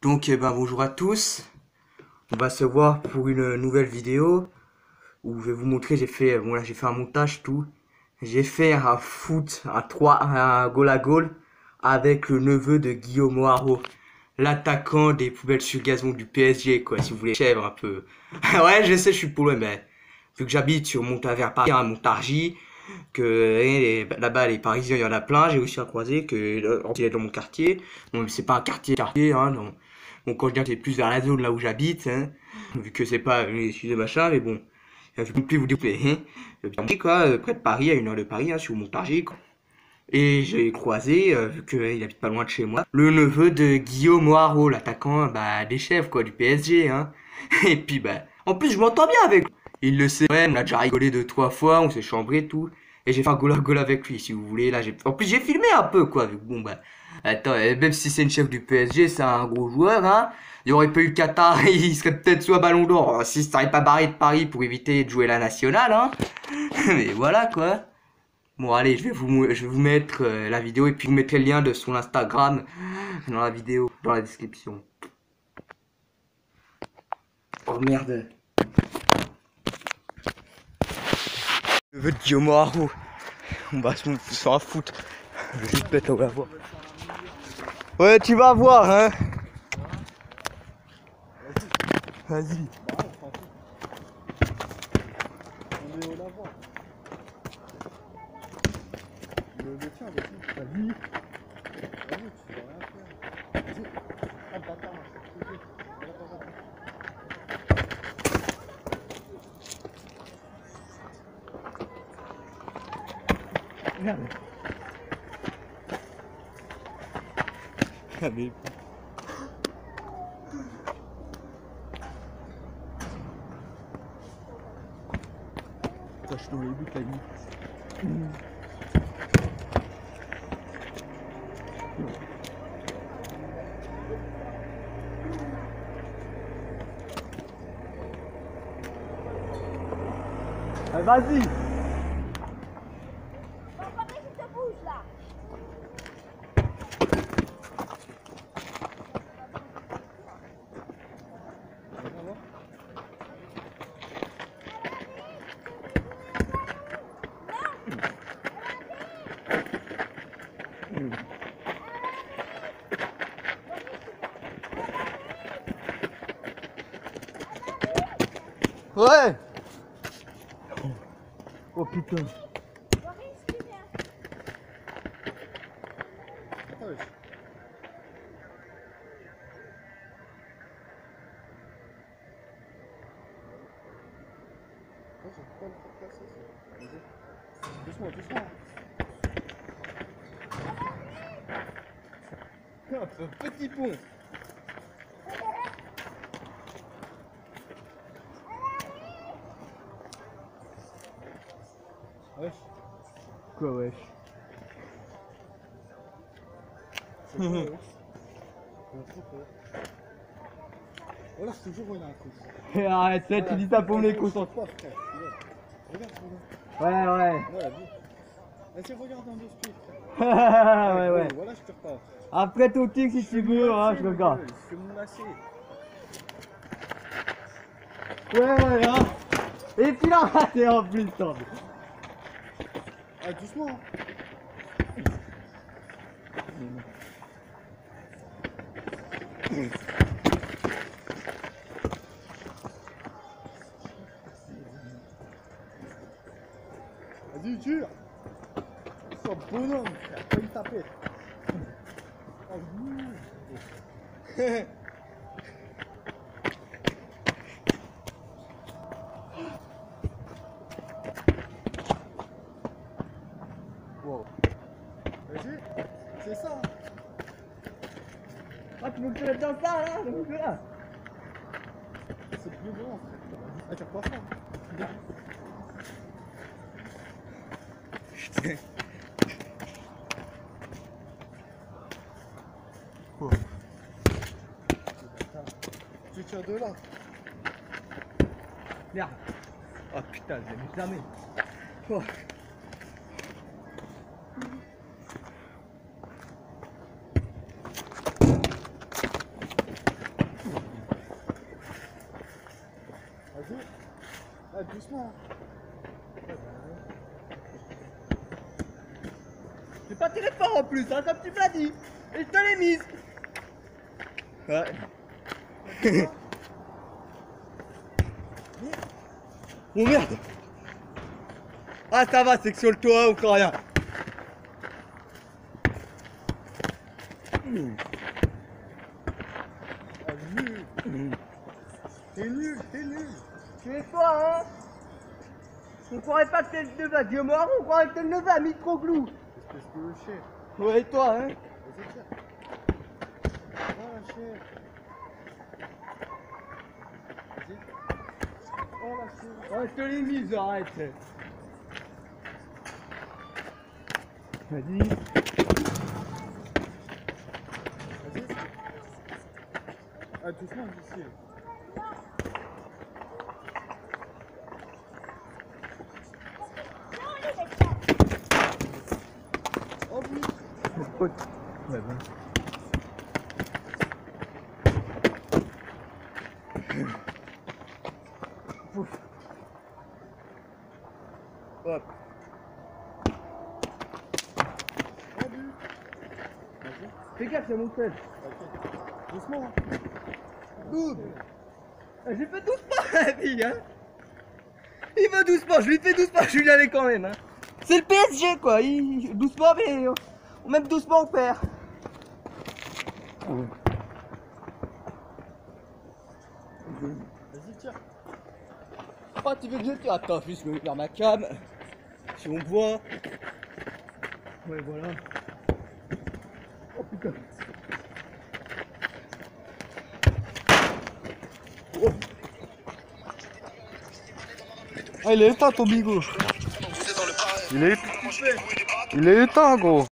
Donc bonjour à tous, on va se voir pour une nouvelle vidéo où je vais vous montrer, j'ai fait un montage tout. J'ai fait un foot, un goal à goal avec le neveu de Guillaume Haro, l'attaquant des poubelles sur gazon du PSG quoi, si vous voulez chèvre un peu. Ouais, je sais, je suis pour le mais vu que j'habite sur vers Paris, Montargis, que là-bas les Parisiens il y en a plein, j'ai aussi à croiser que il est dans mon quartier. Bon, c'est pas un quartier hein, non. Bon, quand je dis que c'est plus vers la zone là où j'habite, hein, vu que c'est pas une étude de machin, mais bon, je ne peux plus vous dire, quoi, près de Paris, à 1 heure de Paris, hein, sur Montargis, quoi. Et j'ai croisé, vu qu'il habite pas loin de chez moi, le neveu de Guillaume Haro, l'attaquant des chefs quoi, du PSG. Hein. Et puis en plus je m'entends bien avec lui. Il le sait, ouais, on a déjà rigolé 2-3 fois, on s'est chambré et tout. Et j'ai fait un goal à goal avec lui, si vous voulez. Là, en plus j'ai filmé un peu quoi. Bon attends, même si c'est une chef du PSG, c'est un gros joueur, hein. Il y aurait pas eu le Qatar, il serait peut-être soit Ballon d'Or, si ça n'aurait pas barré de Paris pour éviter de jouer la nationale, hein. Mais voilà quoi. Bon allez, je vais vous mettre la vidéo et puis vous mettrez le lien de son Instagram dans la vidéo, dans la description. Oh merde. Le vœu de Guillaume Haro. On va s'en foutre. Je vais juste mettre la voir. Ouais, tu vas voir, hein. Vas-y. On est au lavant. Le tien, vas-y. Vas-y. Vas-y, tu vas rien faire. Vas-y. Ah, bâtard. Merde. Ah mais... Je suis dans les buts, la nuit. Vas-y. Ouais. Oh putain. Doucement, doucement. Un petit pont. Wesh. Quoi wesh? C'est quoi wesh? Voilà, c'est toujours où il y a un truc. Arrête, Voilà. tu dis ça pour les contents. Regarde, regarde. Ouais. Voilà, vas-y, regarde un deux speed. Ouais. Voilà, je te repars. Après ton tic si tu veux, hein, je regarde. Je suis mon lacet. Ouais, hein. Et puis là, raté en plus, toi. Ah, doucement. Vas-y, tire. Sois bonhomme, frère, pas une tapette. Oh, wow. Vas-y, c'est ça. Ah, tu veux que je mette dans ça, là? Donc là. C'est plus grand, frère. Ah, tu repars ça. Putain. Oh. Tu tires de là. Merde. Oh putain, je l'ai jamais. Oh. Ah, doucement. J'ai pas tiré fort en plus, hein, comme tu me l'as dit. Et je te l'ai mise. Ouais. Oh merde. Ah ça va, c'est que sur le toit ou rien. Ah, nul. T'es nul, t'es nul. Tu es toi, hein. On croirait pas que t'es le neveu à Dieu mort, on croirait que t'es le neveu à Mitroglou. Espèce de chef. Ouais, et toi, hein. Vas-y, tiens. Oh, la chef. Vas-y. Oh, la chef. Oh, je te l'ai mise, arrête. Vas-y. Vas-y. Ah, doucement, ici. Oh oui. Ouais, bon. Pouf. Hop. Oh oui. Vas-y. Fais gaffe, c'est mon sel. Ok. Doucement. Boum. J'ai fait doucement, la fille, hein. Il va doucement, je lui fais doucement, je lui l'avais quand même, hein. C'est le PSG, quoi. Doucement, mais même doucement, on perd. Vas-y, tiens. Oh, tu veux que je tire? Attends, je vais juste me faire ma cam. Si on voit. Ouais, voilà. Oh putain. Oh. Ah, il est éteint ton bigot. Il est éteint, gros.